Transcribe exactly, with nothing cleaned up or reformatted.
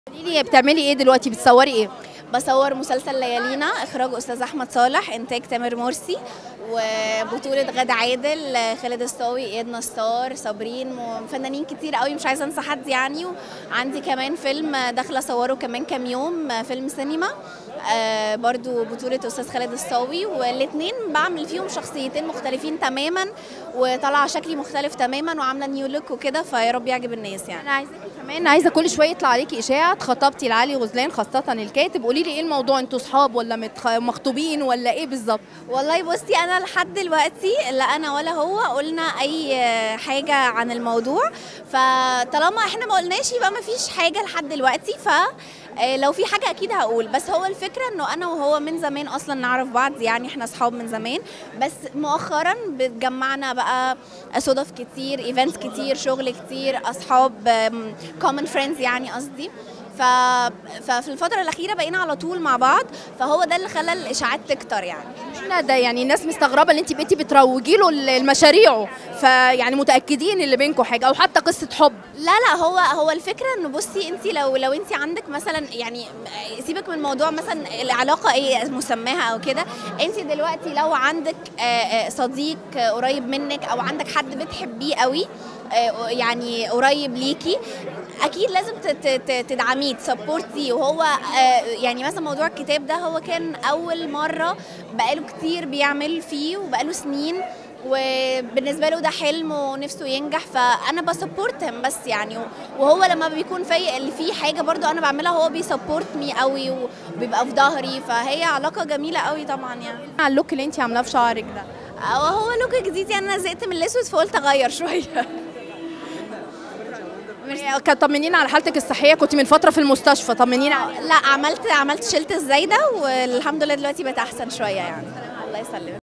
قولي لي بتعملي ايه دلوقتي؟ بتصوري ايه؟ بصور مسلسل ليالينا، اخراج استاذ احمد صالح، انتاج تامر مرسي، وبطولة غادة عادل، خالد الصاوي، اياد نصار، صابرين، وفنانين كتير قوي مش عايزه انسى حد يعني. وعندي كمان فيلم داخله اصوره كمان كام يوم، فيلم سينما آه برضو بطولة استاذ خالد الصاوي، والاتنين بعمل فيهم شخصيتين مختلفين تماما، وطالعه شكلي مختلف تماما وعامله نيو لوك وكده، فيا رب يعجب الناس يعني. انا عايزاكي كمان، عايزه كل شويه يطلع عليكي اشاعه اتخطبتي لعلي غزلان خاصه الكاتب. قولي لي ايه الموضوع؟ انتوا صحاب ولا متخ... مخطوبين ولا ايه بالظبط؟ والله بصي، انا لحد دلوقتي لا انا ولا هو قلنا اي حاجه عن الموضوع، فطالما احنا ما قلناش يبقى ما فيش حاجه لحد دلوقتي. ف لو في حاجه اكيد هقول، بس هو الفكره انه انا وهو من زمان اصلا نعرف بعض يعني، احنا اصحاب من زمان، بس مؤخرا بتجمعنا بقى صدف كتير، ايفنتس كتير، شغل كتير، اصحاب كومن فريندز يعني قصدي. ف... ففي الفترة الأخيرة بقينا على طول مع بعض، فهو ده اللي خلى الإشاعات تكتر يعني. احنا ده يعني الناس مستغربة ان انت بقيتي بتروجي له المشاريع، فيعني متأكدين اللي بينكم حاجة او حتى قصة حب؟ لا لا، هو هو الفكرة انه بصي، انت لو لو انت عندك مثلا يعني، سيبك من موضوع مثلا العلاقة ايه مسماها او كده، انت دلوقتي لو عندك صديق قريب منك او عندك حد بتحبيه قوي يعني قريب ليكي، اكيد لازم تدعميه تسبورتيه. وهو يعني مثلا موضوع الكتاب ده هو كان اول مره بقاله كتير بيعمل فيه وبقاله سنين، وبالنسبه له ده حلم ونفسه ينجح، فانا بسبورت بس يعني. وهو لما بيكون في اللي فيه حاجه برضو انا بعملها، هو بيسبورت مي قوي وبيبقى في ظهري، فهي علاقه جميله قوي طبعا يعني. على اللوك اللي انت عاملاه في شعرك ده، هو لوك جديد يعني، انا زهقت من الاسود فقلت اغير شويه. طمنينا على حالتك الصحيه، كنت من فتره في المستشفى، طمنينا عليها. لا، عملت عملت شلت الزايده والحمد لله دلوقتي بقت احسن شويه يعني. الله يسلمك.